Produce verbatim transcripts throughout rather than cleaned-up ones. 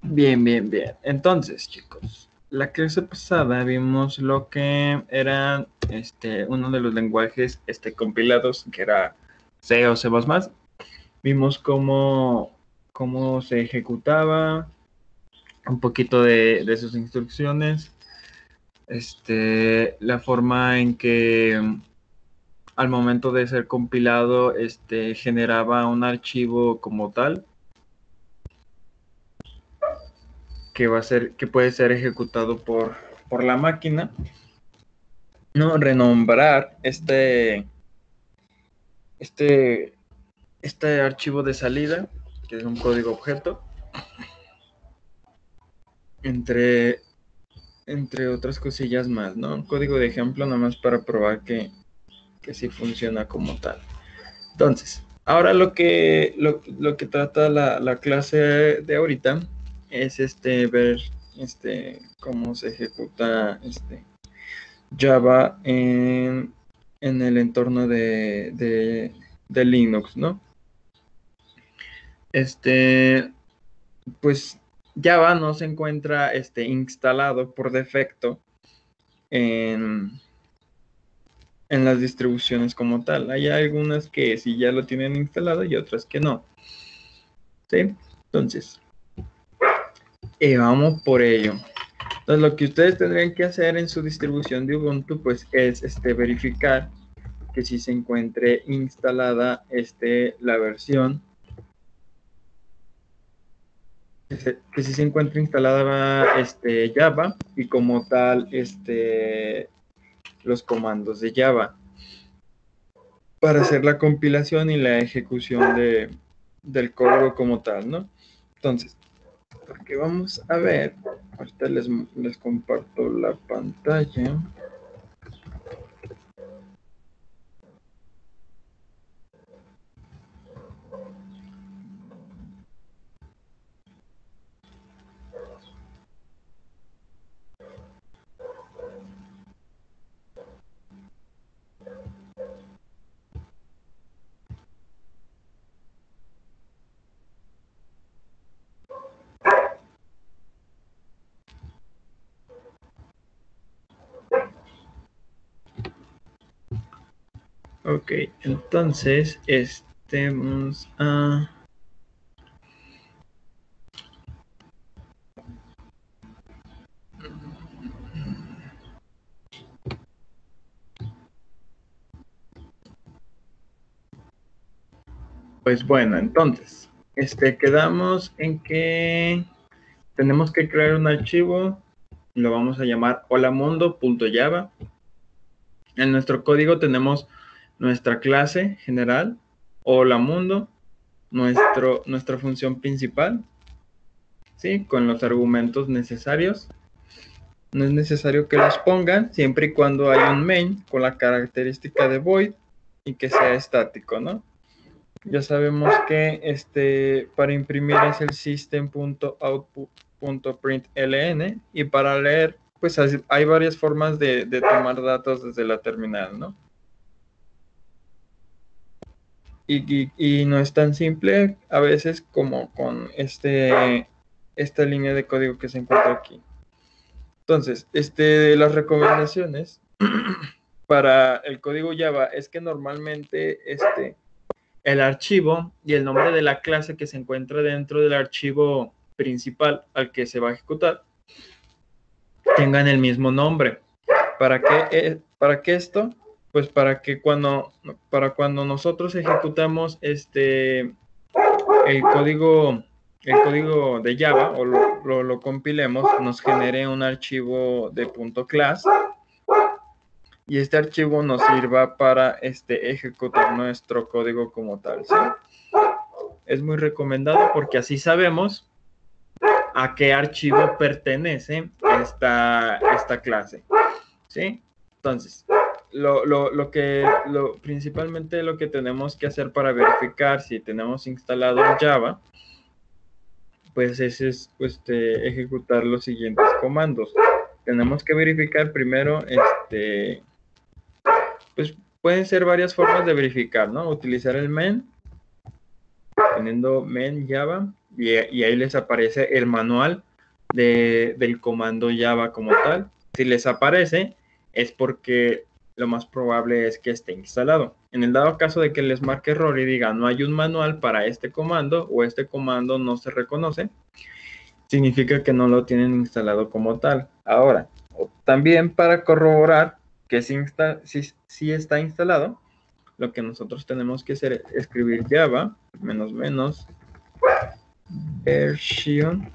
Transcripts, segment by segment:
Bien, bien, bien. Entonces, chicos, la clase pasada vimos lo que era este, uno de los lenguajes este, compilados, que era C o C más más. Vimos cómo, cómo se ejecutaba, un poquito de, de sus instrucciones, este, la forma en que mm, al momento de ser compilado este, generaba un archivo como tal, que va a ser, que puede ser ejecutado por, por la máquina. No, renombrar este, este, este archivo de salida, que es un código objeto, entre, entre otras cosillas más, ¿no? Un código de ejemplo nada más para probar que, que sí funciona como tal. Entonces, ahora lo que, lo, lo que trata la, la clase de ahorita es este, ver este, cómo se ejecuta este, Java en, en el entorno de, de, de Linux, ¿no? Este, pues Java no se encuentra este, instalado por defecto en, en las distribuciones como tal. Hay algunas que sí ya lo tienen instalado y otras que no. ¿Sí? Entonces, eh, vamos por ello. Entonces, lo que ustedes tendrían que hacer en su distribución de Ubuntu, pues, es este, verificar que si se encuentre instalada este, la versión, que, se, que si se encuentra instalada este, Java y como tal este, los comandos de Java para hacer la compilación y la ejecución de, del código como tal, ¿no? Entonces, porque vamos a ver, ahorita les, les comparto la pantalla. Ok, entonces, este, vamos a... Pues bueno, entonces, este, quedamos en que tenemos que crear un archivo, lo vamos a llamar holamundo.java. En nuestro código tenemos nuestra clase general, holamundo, nuestro, nuestra función principal, ¿sí? Con los argumentos necesarios. No es necesario que los pongan, siempre y cuando haya un main con la característica de void y que sea estático, ¿no? Ya sabemos que este, para imprimir es el system.output.println y para leer, pues hay varias formas de, de tomar datos desde la terminal, ¿no? Y, y, y no es tan simple a veces como con este, esta línea de código que se encuentra aquí. Entonces, este, las recomendaciones para el código Java es que normalmente este, el archivo y el nombre de la clase que se encuentra dentro del archivo principal al que se va a ejecutar tengan el mismo nombre. ¿Para qué, eh, para qué esto? Pues para que cuando, para cuando nosotros ejecutamos este, el código, el código de Java o lo, lo, lo compilemos, nos genere un archivo de .class y este archivo nos sirva para este, ejecutar nuestro código como tal, ¿sí? Es muy recomendado porque así sabemos a qué archivo pertenece esta, esta clase, ¿sí? Entonces, lo, lo, lo que, lo, principalmente lo que tenemos que hacer para verificar si tenemos instalado Java, pues es, es este, ejecutar los siguientes comandos. Tenemos que verificar primero, este, pues pueden ser varias formas de verificar, ¿no? Utilizar el main, poniendo men Java y, y ahí les aparece el manual de, del comando Java como tal. Si les aparece es porque lo más probable es que esté instalado. En el dado caso de que les marque error y diga no hay un manual para este comando o este comando no se reconoce, significa que no lo tienen instalado como tal. Ahora, también para corroborar que sí, insta sí, sí está instalado, lo que nosotros tenemos que hacer es escribir Java, menos menos, version,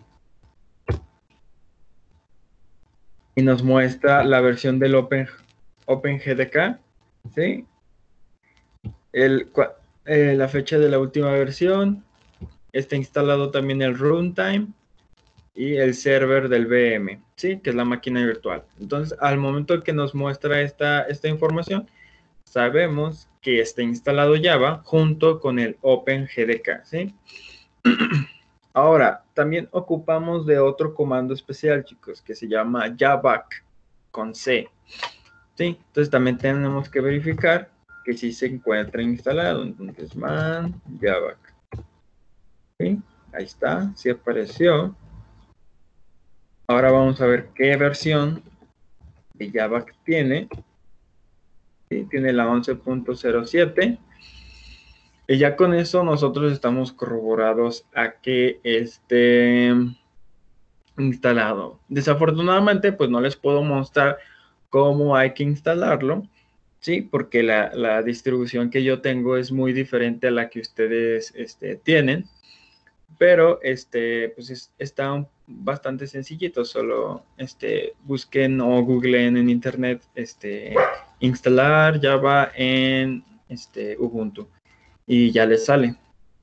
y nos muestra la versión del Open, OpenGDK, ¿sí? El, eh, la fecha de la última versión, está instalado también el runtime y el server del V M, ¿sí? Que es la máquina virtual. Entonces, al momento que nos muestra esta, esta información, sabemos que está instalado Java junto con el OpenGDK, ¿sí? Ahora, también ocupamos de otro comando especial, chicos, que se llama javac con C, ¿sí? Entonces también tenemos que verificar que sí se encuentra instalado. Entonces, man javac, ¿sí? Ahí está, sí apareció. Ahora vamos a ver qué versión de javac tiene. ¿Sí? Tiene la once punto cero siete. Y ya con eso nosotros estamos corroborados a que esté instalado. Desafortunadamente, pues no les puedo mostrar cómo hay que instalarlo, ¿sí? Porque la, la distribución que yo tengo es muy diferente a la que ustedes este, tienen. Pero este, pues es, está bastante sencillito. Solo este, busquen o googleen en internet este, instalar Java en este, Ubuntu. Y ya les sale.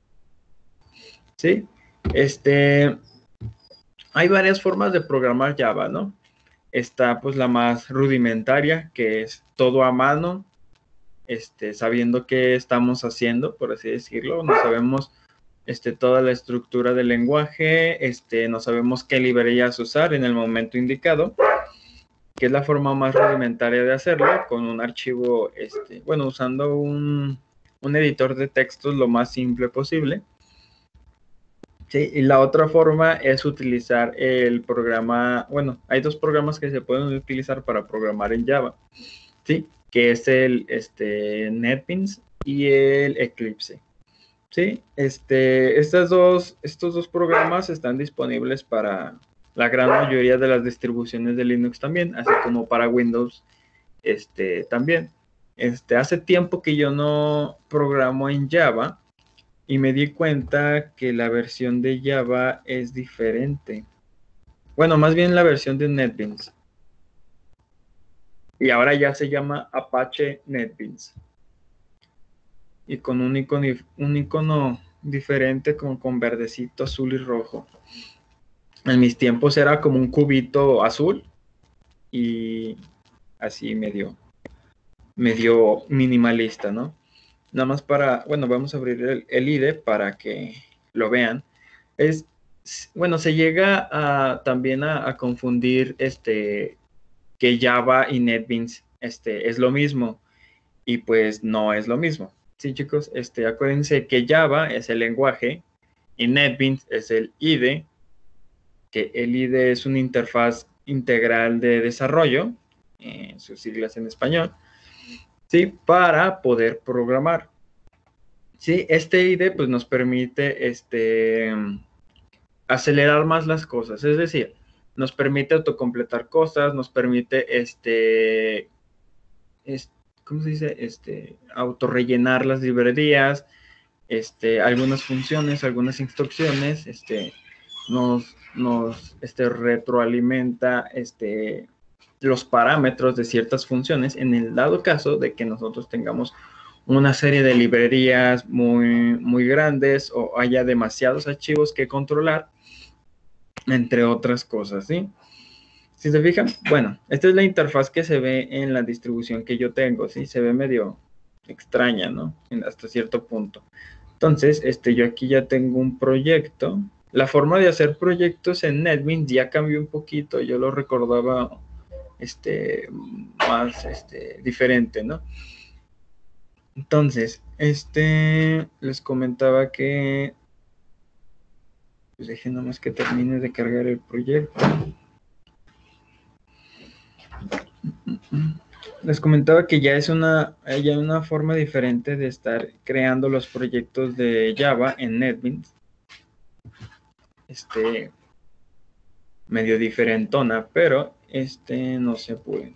¿Sí? Este, hay varias formas de programar Java, ¿no? Está pues la más rudimentaria, que es todo a mano, este, sabiendo qué estamos haciendo, por así decirlo. No sabemos este, toda la estructura del lenguaje, este, no sabemos qué librerías usar en el momento indicado, que es la forma más rudimentaria de hacerlo, con un archivo, este, bueno, usando un, un editor de textos lo más simple posible. Sí, y la otra forma es utilizar el programa, bueno, hay dos programas que se pueden utilizar para programar en Java, ¿sí? Que es el este, NetBeans y el Eclipse, ¿sí? Este, estas dos, estos dos programas están disponibles para la gran mayoría de las distribuciones de Linux también, así como para Windows este, también. Este, hace tiempo que yo no programo en Java, y me di cuenta que la versión de Java es diferente. Bueno, más bien la versión de NetBeans. Y ahora ya se llama Apache NetBeans. Y con un icono, un icono diferente, con, con verdecito, azul y rojo. En mis tiempos era como un cubito azul y así medio, medio minimalista, ¿no? Nada más para, bueno, vamos a abrir el, el I D E para que lo vean. Es, bueno, se llega a, también a, a confundir este, que Java y NetBeans este, es lo mismo, y pues no es lo mismo. Sí, chicos, este, acuérdense que Java es el lenguaje y NetBeans es el I D E, que el I D E es una interfaz integral de desarrollo, eh, sus siglas en español, ¿sí? Para poder programar. Sí, este I D E pues nos permite este, acelerar más las cosas, es decir, nos permite autocompletar cosas, nos permite este, es, ¿cómo se dice? Este, autorrellenar las librerías, este, algunas funciones, algunas instrucciones, este, nos, nos este, retroalimenta este, los parámetros de ciertas funciones en el dado caso de que nosotros tengamos una serie de librerías muy, muy grandes o haya demasiados archivos que controlar, entre otras cosas, ¿sí? Si se fijan, bueno, esta es la interfaz que se ve en la distribución que yo tengo, ¿sí? Se ve medio extraña, ¿no? Hasta cierto punto. Entonces, este, yo aquí ya tengo un proyecto. La forma de hacer proyectos en NetBeans ya cambió un poquito. Yo lo recordaba este, más este, diferente, ¿no? Entonces, este, les comentaba que Pues dejen nomás que termine de cargar el proyecto. Les comentaba que ya es una, ya una forma diferente de estar creando los proyectos de Java en NetBeans. Este, medio diferentona, pero este no se puede.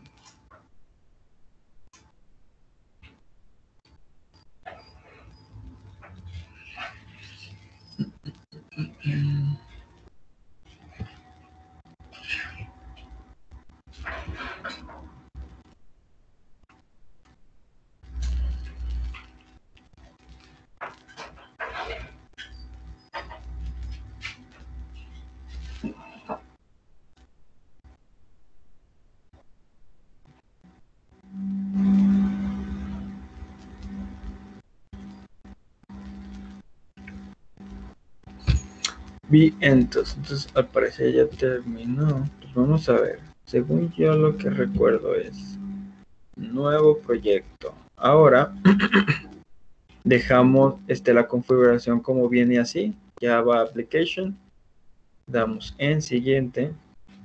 Bien, entonces, entonces al parecer ya terminó. Pues vamos a ver. Según yo lo que recuerdo es nuevo proyecto. Ahora dejamos este, la configuración como viene así. Java Application. Damos en siguiente.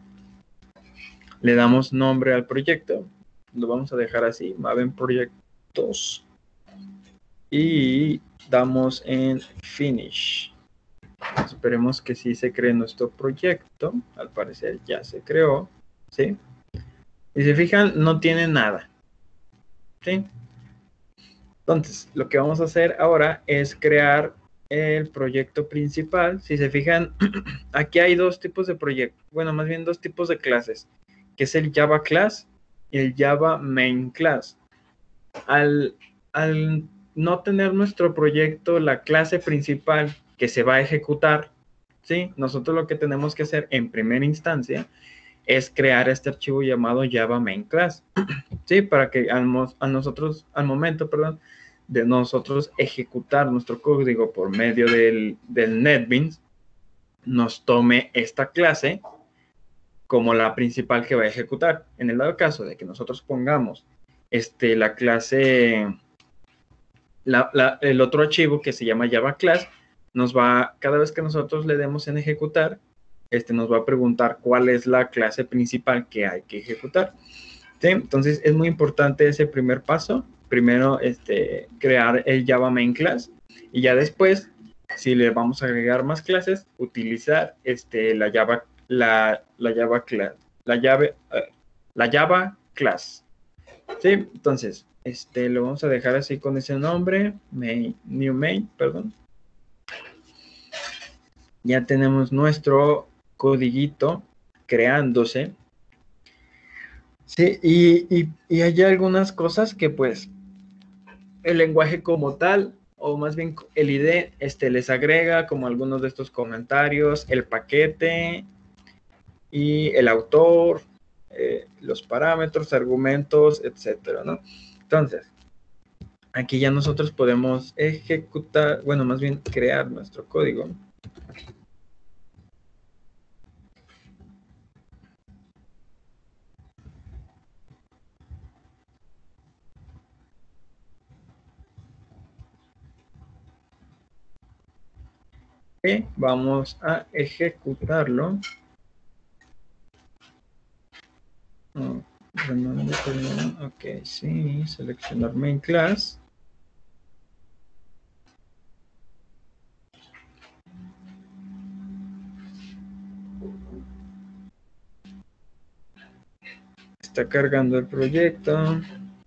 Le damos nombre al proyecto. Lo vamos a dejar así. Maven proyectos. Y damos en Finish. Esperemos que sí se cree nuestro proyecto. Al parecer ya se creó. ¿Sí? Y se fijan, no tiene nada. ¿Sí? Entonces, lo que vamos a hacer ahora es crear el proyecto principal. Si se fijan, aquí hay dos tipos de proyectos. Bueno, más bien dos tipos de clases, que es el Java Class y el Java Main Class. Al, al no tener nuestro proyecto la clase principal que se va a ejecutar, ¿sí? Nosotros lo que tenemos que hacer en primera instancia es crear este archivo llamado Java Main Class, ¿sí? Para que a, a nosotros, al momento, perdón, de nosotros ejecutar nuestro código por medio del, del NetBeans, nos tome esta clase como la principal que va a ejecutar. En el dado caso de que nosotros pongamos este, la clase, la, la, el otro archivo que se llama Java Class, nos va, cada vez que nosotros le demos en ejecutar, este nos va a preguntar cuál es la clase principal que hay que ejecutar. ¿Sí? Entonces es muy importante ese primer paso. Primero este, crear el Java Main Class y ya después, si le vamos a agregar más clases, utilizar este, la Java la, la Java Class. La, llave, uh, la Java Class. ¿Sí? Entonces, este, lo vamos a dejar así con ese nombre, main, new main, perdón. Ya tenemos nuestro codiguito creándose. Sí, y, y, y hay algunas cosas que pues el lenguaje como tal, o más bien el I D E, este, les agrega como algunos de estos comentarios, el paquete y el autor, eh, los parámetros, argumentos, etcétera, ¿no? Entonces, aquí ya nosotros podemos ejecutar, bueno, más bien crear nuestro código. Y vamos a ejecutarlo. Oh, ok, sí, seleccionar main class. Está cargando el proyecto.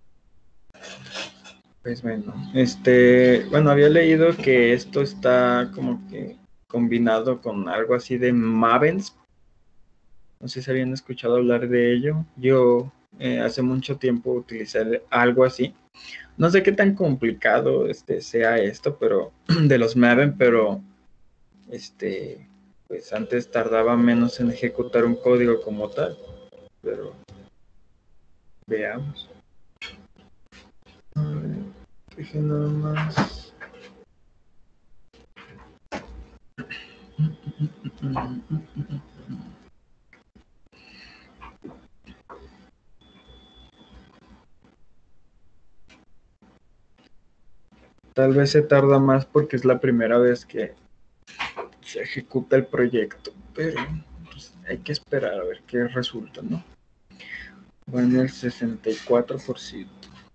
Pues bueno, este, bueno, había leído que esto está como que combinado con algo así de Mavens. No sé si habían escuchado hablar de ello. Yo eh, hace mucho tiempo utilicé algo así. No sé qué tan complicado este, sea esto, pero de los Maven, pero este, pues antes tardaba menos en ejecutar un código como tal. Pero veamos. A ver, dije nada más. Tal vez se tarda más porque es la primera vez que se ejecuta el proyecto, pero pues, hay que esperar a ver qué resulta, ¿no? Va en el sesenta y cuatro por ciento.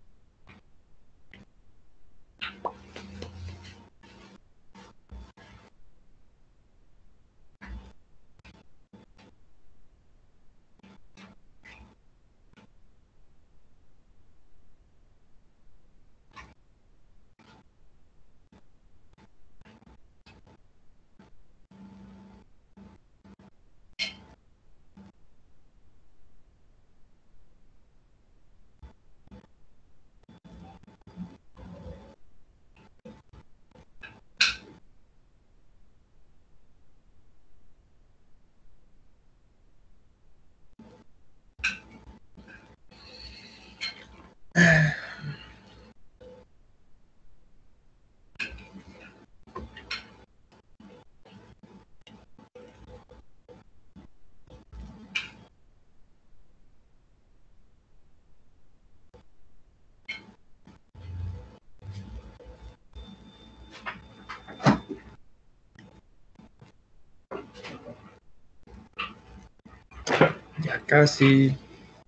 Ya casi.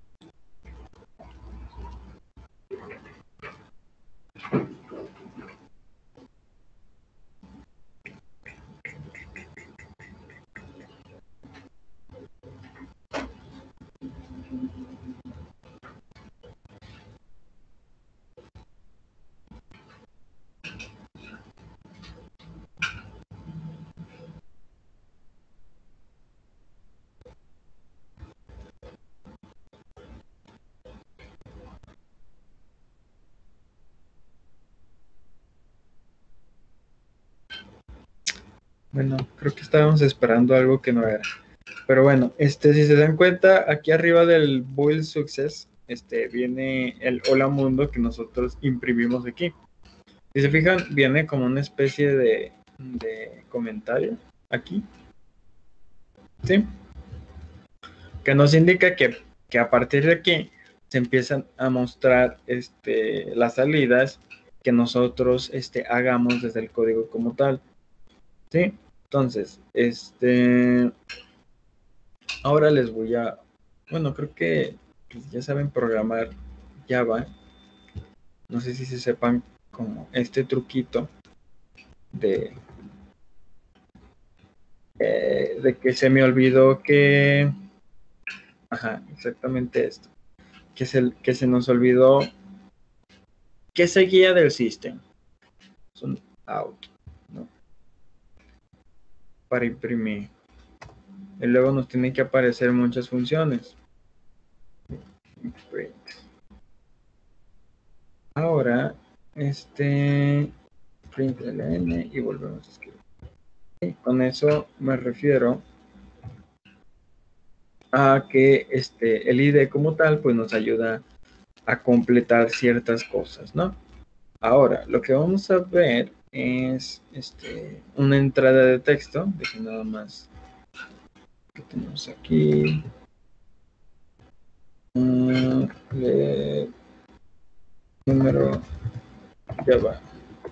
Bueno, creo que estábamos esperando algo que no era. Pero bueno, este, si se dan cuenta, aquí arriba del Build Success, este, viene el Hola Mundo que nosotros imprimimos aquí. Si se fijan, viene como una especie de, de comentario aquí. ¿Sí? Que nos indica que, que a partir de aquí se empiezan a mostrar este, las salidas que nosotros este, hagamos desde el código como tal. ¿Sí? Entonces, este, ahora les voy a, bueno, creo que pues, ya saben programar Java. No sé si se sepan como este truquito de, eh, de que se me olvidó que, ajá, exactamente esto, que se, que se nos olvidó que seguía del system. Son out, ¿no? Para imprimir. Y luego nos tienen que aparecer muchas funciones. Print. Ahora, este print ln y volvemos a escribir. Y con eso me refiero a que este, el I D E como tal pues nos ayuda a completar ciertas cosas, ¿no? Ahora, lo que vamos a ver es este, una entrada de texto, de nada más que tenemos aquí. Uh, le, número Java.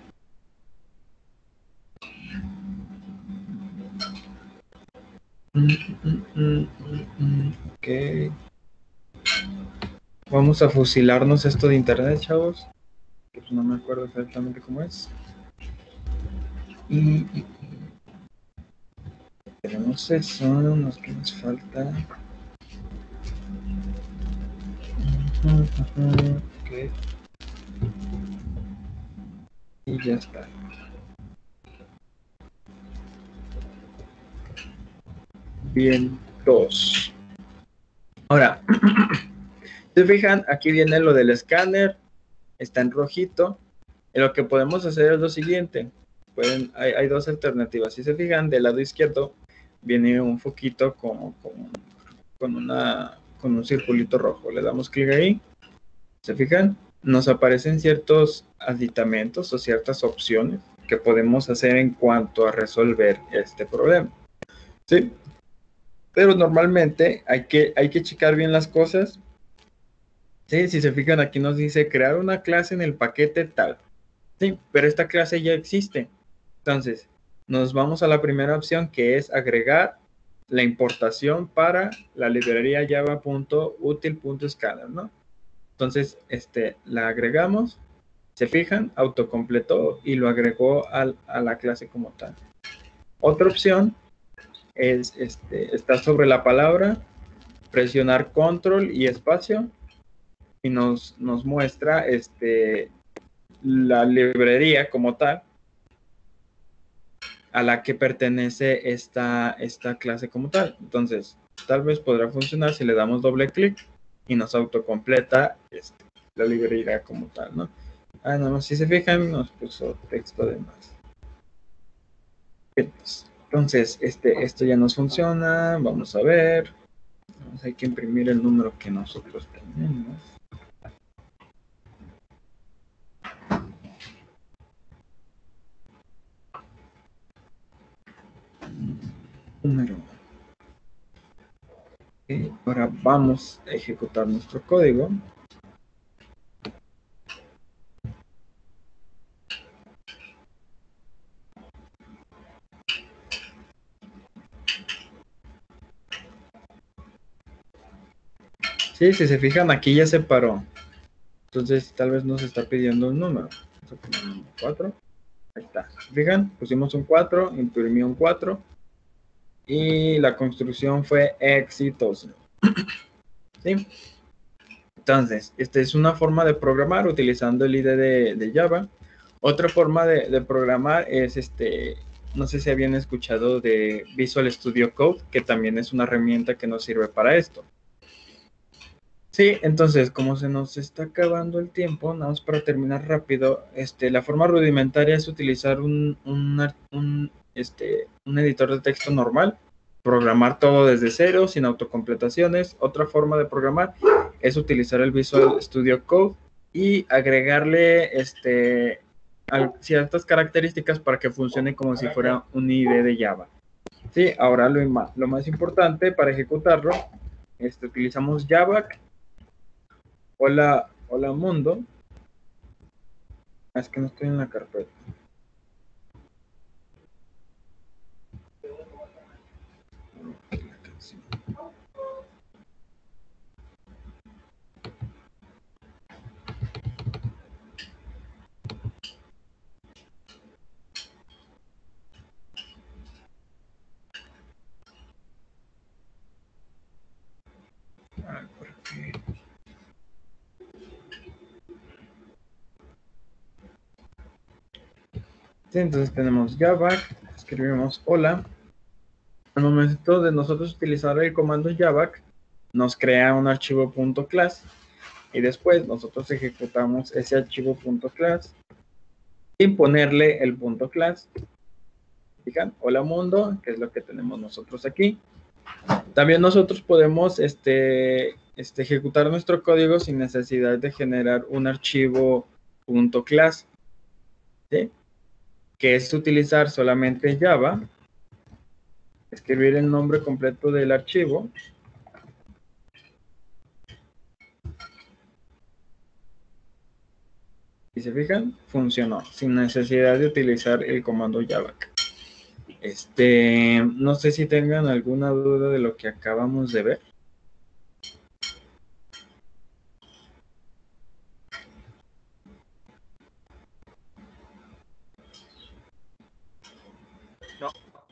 Mm, mm, mm, mm, mm, ok. Vamos a fusilarnos esto de internet, chavos. Pues no me acuerdo exactamente cómo es. Y, y, y tenemos eso, nos que nos falta. Uh, uh, uh, ok. Y ya está. Bien, dos. Ahora, si se fijan, aquí viene lo del escáner, está en rojito. Y lo que podemos hacer es lo siguiente. Pueden, hay, hay dos alternativas. Si se fijan, del lado izquierdo viene un foquito con, con, con, una, con un circulito rojo. Le damos clic ahí. ¿Se fijan? Nos aparecen ciertos aditamentos o ciertas opciones que podemos hacer en cuanto a resolver este problema. ¿Sí? Pero normalmente hay que, hay que checar bien las cosas. Sí, si se fijan, aquí nos dice crear una clase en el paquete tal. Sí, pero esta clase ya existe. Entonces, nos vamos a la primera opción, que es agregar la importación para la librería java.util.scanner, ¿no? Entonces, este, la agregamos, se fijan, autocompletó y lo agregó al, a la clase como tal. Otra opción es, este, está sobre la palabra, presionar control y espacio y nos, nos muestra este, la librería como tal a la que pertenece esta, esta clase como tal. Entonces, tal vez podrá funcionar si le damos doble clic y nos autocompleta este, la librería como tal, ¿no? Ah, nada más, si se fijan, nos puso texto de más. Entonces, este, esto ya nos funciona. Vamos a ver. Vamos, hay que imprimir el número que nosotros tenemos. Número. Okay, ahora vamos a ejecutar nuestro código. Sí, si se fijan, aquí ya se paró. Entonces, tal vez nos está pidiendo un número. Vamos a poner un cuatro. Ahí está. ¿Se fijan? Pusimos un cuatro, imprimió un cuatro. Y la construcción fue exitosa. ¿Sí? Entonces, esta es una forma de programar utilizando el I D E de, de Java. Otra forma de, de programar es, este, no sé si habían escuchado de Visual Studio Code, que también es una herramienta que nos sirve para esto. Sí, entonces, como se nos está acabando el tiempo, nada más para terminar rápido, este, la forma rudimentaria es utilizar un, un, un, este, un editor de texto normal, programar todo desde cero, sin autocompletaciones. Otra forma de programar es utilizar el Visual Studio Code y agregarle este, ciertas características para que funcione como si fuera un I D E de Java. Sí, ahora lo más, lo más importante para ejecutarlo, este, utilizamos Java. Hola, hola mundo. Es que no estoy en la carpeta. Ay, ¿por qué? Sí, entonces tenemos Java, escribimos hola. Al momento de nosotros utilizar el comando Java, nos crea un archivo .class y después nosotros ejecutamos ese archivo .class sin ponerle el .class. Fijan, hola mundo, que es lo que tenemos nosotros aquí. También nosotros podemos este, este, ejecutar nuestro código sin necesidad de generar un archivo .class, ¿sí? Que es utilizar solamente Java, escribir el nombre completo del archivo, y se fijan, funcionó, sin necesidad de utilizar el comando Java. Este, no sé si tengan alguna duda de lo que acabamos de ver. No.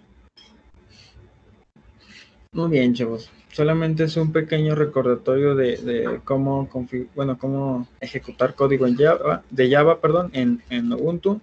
Muy bien, chavos. Solamente es un pequeño recordatorio de, de cómo, bueno, cómo ejecutar código en Java, de Java, perdón, en, en Ubuntu.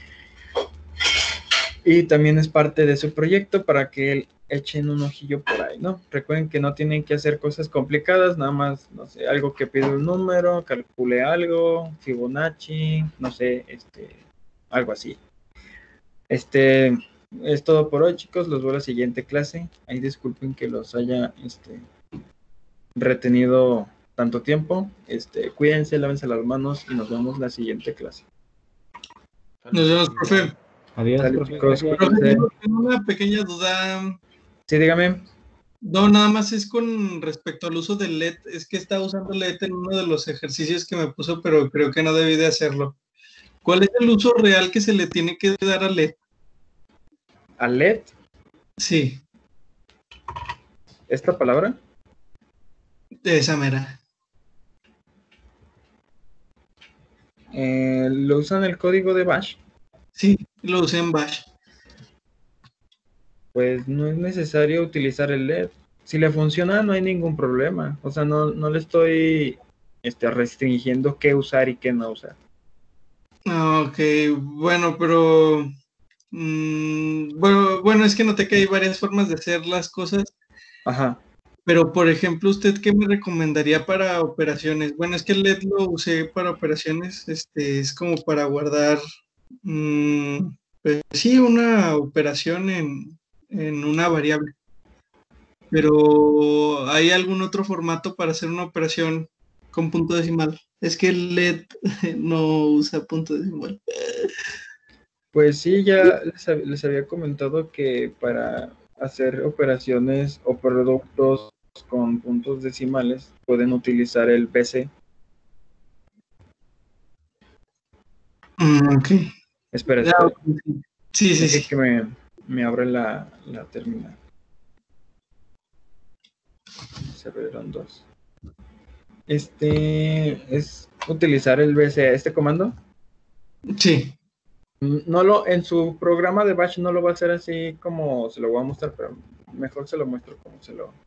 Y también es parte de su proyecto para que echen un ojillo por ahí, ¿no? Recuerden que no tienen que hacer cosas complicadas, nada más, no sé, algo que pide un número, calcule algo, Fibonacci, no sé, este, algo así. Este, es todo por hoy, chicos. Los veo a la siguiente clase. Ahí disculpen que los haya, este, retenido tanto tiempo. Este, cuídense, lávense las manos y nos vemos la siguiente clase. Nos vemos, profe. Adiós, Dale, profe, chicos, gracias. Profe, cuídense. tengo una pequeña duda. Sí, dígame. No, nada más es con respecto al uso del L E D. Es que estaba usando L E D en uno de los ejercicios que me puso, pero creo que no debí de hacerlo. ¿Cuál es el uso real que se le tiene que dar al L E D? a L E D. Sí. ¿Esta palabra? Esa mera. Eh, ¿lo usan el código de Bash? Sí, lo usé en Bash. Pues no es necesario utilizar el L E D. Si le funciona, no hay ningún problema. O sea, no, no le estoy este, restringiendo qué usar y qué no usar. Ok, bueno, pero mm, bueno, bueno, es que noté que hay varias formas de hacer las cosas, Ajá. pero por ejemplo, ¿usted qué me recomendaría para operaciones? Bueno, es que el L E D lo usé para operaciones, este, es como para guardar, mm, pues sí, una operación en, en una variable. Pero ¿hay algún otro formato para hacer una operación con punto decimal? Es que el L E D no usa punto decimal. Pues sí, ya les, hab- les había comentado que para hacer operaciones o productos con puntos decimales pueden utilizar el B C. Mm, ok. Espera, Ah, espera. ok, sí, sí, Deje sí. que me, me abra la, la terminal. Se abrieron dos. Este es utilizar el B C, este comando. Sí. No lo, en su programa de Bash no lo va a hacer así como se lo voy a mostrar, pero mejor se lo muestro como se lo.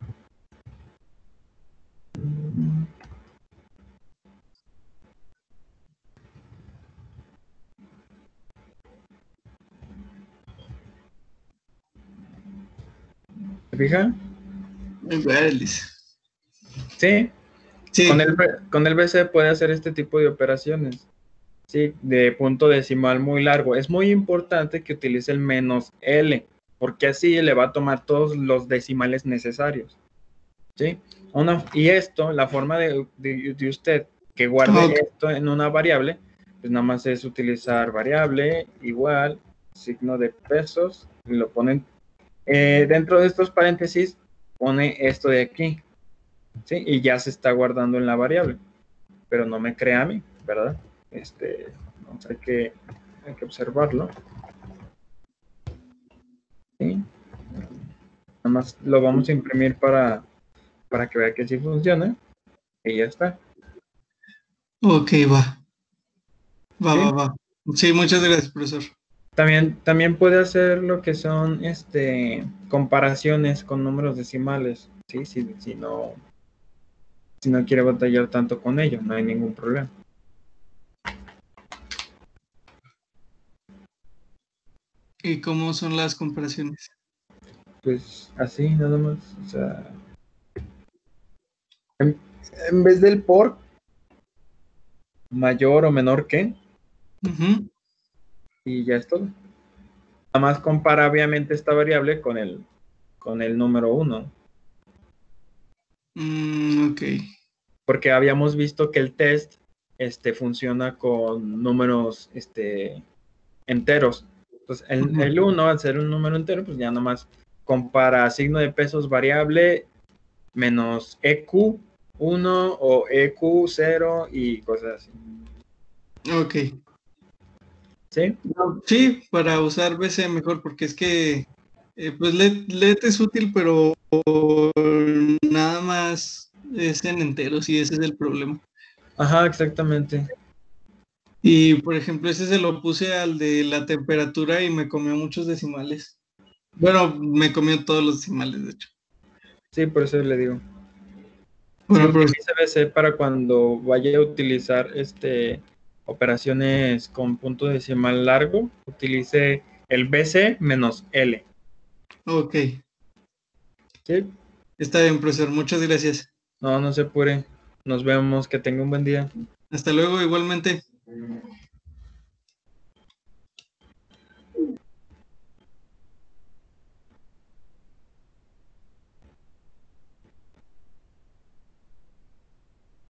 ¿Se fija? Sí. Con Sí. el, con el B C puede hacer este tipo de operaciones. Sí, de punto decimal muy largo. Es muy importante que utilice el menos L, porque así le va a tomar todos los decimales necesarios. ¿Sí? Una, y esto, la forma de, de, de usted que guarde Ok. esto en una variable, pues nada más es utilizar variable igual, signo de pesos, y lo ponen eh, dentro de estos paréntesis, pone esto de aquí, ¿sí? Y ya se está guardando en la variable, pero no me crea a mí, ¿verdad? Este, vamos, hay que, hay que observarlo, ¿sí? Nada más lo vamos a imprimir para, para que vea que sí funciona, y ya está, Ok, va. Va, va, ¿sí? va. Sí, muchas gracias, profesor. También, también puede hacer lo que son este, comparaciones con números decimales, ¿sí? Si, si, no, si no quiere batallar tanto con ello, no hay ningún problema. ¿Y cómo son las comparaciones? Pues así, nada más. O sea, en, en vez del por, mayor o menor que, Ujú. y ya es todo. Nada más compara obviamente esta variable con el, con el número uno. Mm, ok. Porque habíamos visto que el test este, funciona con números este, enteros. Entonces, el, Ujú. el uno, al ser un número entero, pues ya nomás compara signo de pesos variable menos E Q uno o E Q cero y cosas así. Ok. ¿Sí? No, sí, para usar B C mejor, porque es que eh, pues L E D, L E D es útil, pero nada más es en enteros y ese es el problema. Ajá, exactamente. Y por ejemplo, ese se lo puse al de la temperatura y me comió muchos decimales. Bueno, me comió todos los decimales, de hecho. Sí, por eso le digo. Sí, Bueno, pero utilice B C para cuando vaya a utilizar este operaciones con punto decimal largo, utilice el B C menos L. ok. ¿Sí? Está bien, profesor. Muchas gracias. No, no se apure. Nos vemos. Que tenga un buen día. Hasta luego, igualmente.